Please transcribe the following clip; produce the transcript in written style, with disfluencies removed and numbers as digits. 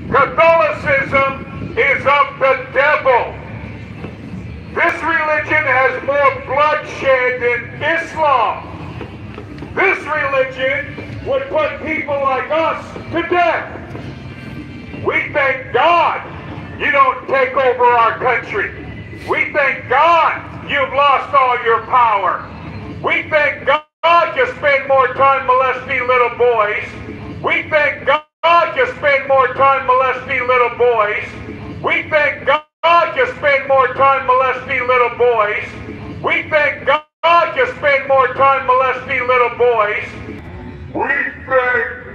Catholicism is of the devil. This religion has more bloodshed than Islam. This religion would put people like us to death. We thank God you don't take over our country. We thank God you've lost all your power. We thank God you spend more time molesting little boys. We thank God you spend more time molesting little boys. We thank God you spend more time molesting little boys. We thank God you spend more time molesting little boys. We thank